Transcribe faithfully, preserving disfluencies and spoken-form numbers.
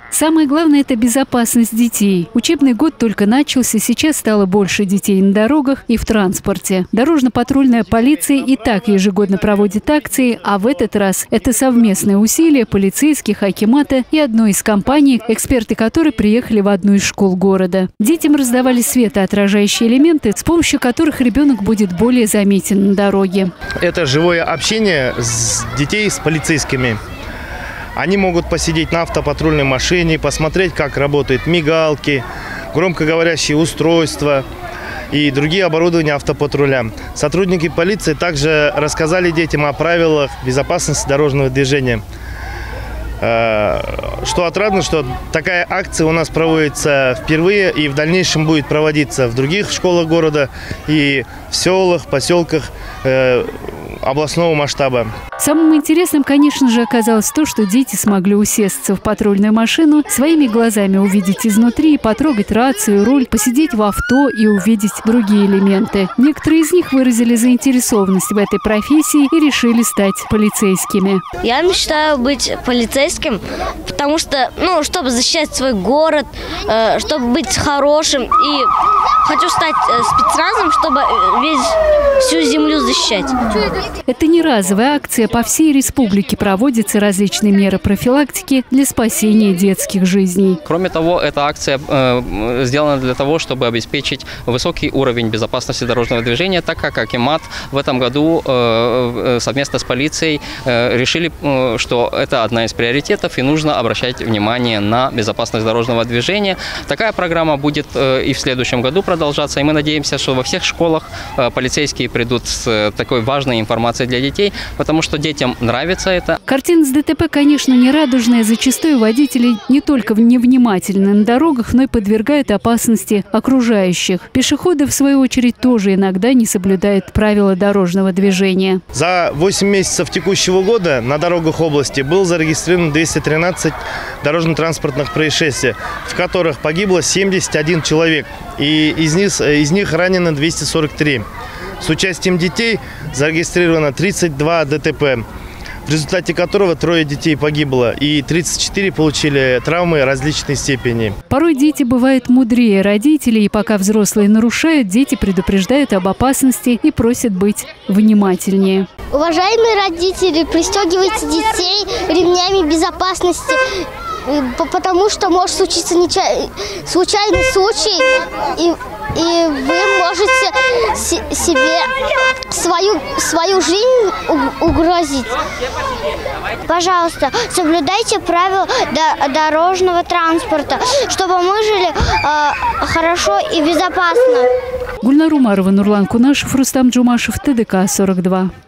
Самое главное – это безопасность детей. Учебный год только начался, сейчас стало больше детей на дорогах и в транспорте. Дорожно-патрульная полиция и так ежегодно проводит акции, а в этот раз это совместные усилия полицейских, акимата и одной из компаний, эксперты которой приехали в одну из школ города. Детям раздавали светоотражающие элементы, с помощью которых ребенок будет более заметен на дороге. Это живое общение с детей с полицейскими. Они могут посидеть на автопатрульной машине, посмотреть, как работают мигалки, громкоговорящие устройства и другие оборудования автопатруля. Сотрудники полиции также рассказали детям о правилах безопасности дорожного движения. Что отрадно, что такая акция у нас проводится впервые и в дальнейшем будет проводиться в других школах города и в селах, поселках областного масштаба. Самым интересным, конечно же, оказалось то, что дети смогли усесться в патрульную машину, своими глазами увидеть изнутри, потрогать рацию, руль, посидеть в авто и увидеть другие элементы. Некоторые из них выразили заинтересованность в этой профессии и решили стать полицейскими. Я мечтаю быть полицейским, потому что, ну, чтобы защищать свой город, э, чтобы быть хорошим. И хочу стать спецназом, чтобы весь, всю землю защищать. Это не разовая акция. По всей республике проводятся различные меры профилактики для спасения детских жизней. Кроме того, эта акция э, сделана для того, чтобы обеспечить высокий уровень безопасности дорожного движения, так как акимат в этом году э, совместно с полицией э, решили, э, что это одна из приоритетов и нужно обращать внимание на безопасность дорожного движения. Такая программа будет э, и в следующем году продолжаться, и мы надеемся, что во всех школах э, полицейские придут с э, такой важной информацией для детей, потому что детям нравится это. Картина с ДТП, конечно, не радужная. Зачастую водители не только невнимательны на дорогах, но и подвергают опасности окружающих. Пешеходы, в свою очередь, тоже иногда не соблюдают правила дорожного движения. За восемь месяцев текущего года на дорогах области было зарегистрировано двести тринадцать дорожно-транспортных происшествий, в которых погибло семьдесят один человек, и из них, из них ранено двести сорок три. С участием детей зарегистрировано тридцать два ДТП, в результате которого трое детей погибло и тридцать четыре получили травмы различной степени. Порой дети бывают мудрее родителей, и пока взрослые нарушают, дети предупреждают об опасности и просят быть внимательнее. Уважаемые родители, пристегивайте детей ремнями безопасности, потому что может случиться нечай... случайный случай, и, и вы можете себе свою, свою жизнь угрозить. Пожалуйста, соблюдайте правила дорожного транспорта, чтобы мы жили э, хорошо и безопасно. Гульнар Умарова, Нурлан Кунашев, Рустам Джумашев, ТДК сорок два.